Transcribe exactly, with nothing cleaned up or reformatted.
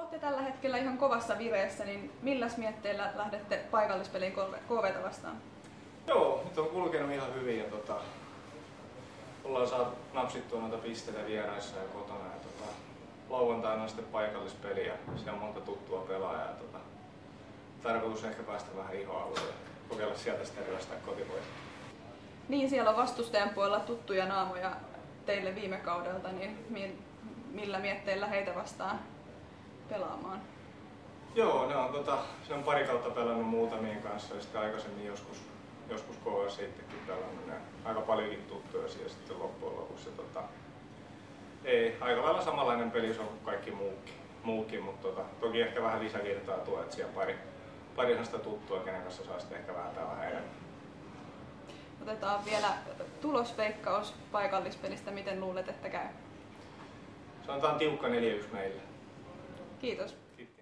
olette tällä hetkellä ihan kovassa vireessä, niin milläs mietteillä lähdette paikallispeliin K V:tä vastaan? Joo, nyt on kulkenut ihan hyvin ja tota, ollaan saatu napsittua noita pisteitä vieraissa ja kotona. Ja tota, lauantaina on sitten paikallispeli ja siellä on monta tuttua pelaajaa. Ja tota, tarkoitus ehkä päästä vähän ihoalueelle ja kokeilla sieltä sitten ryöstää kotivoittoa. Niin, siellä on vastustajan puolella tuttuja naamoja teille viime kaudelta, niin millä mietteillä heitä vastaan pelaamaan? Joo, ne on, tota, se on pari kautta pelannut muutamien kanssa ja sitten aikaisemmin joskus, joskus K V:ssä itsekin pelannut. Ne aika paljonkin tuttuja siellä sitten loppujen lopuksi. Ja, tota, ei, aika lailla samanlainen peli se on kuin kaikki muukin, muukin mutta tota, toki ehkä vähän lisävirtaa tuo, että siellä pari, pari sellaista tuttua, kenen kanssa saa sitten ehkä vähän vähän enemmän. Otetaan vielä tulosveikkaus paikallispelistä. Miten luulet, että käy? Sanotaan tiukka neljä yksi meille. Kiitos. Kiitos.